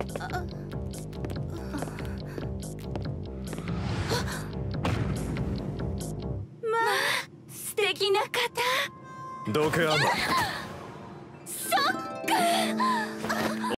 素敵な方。 どけあの。 そっか。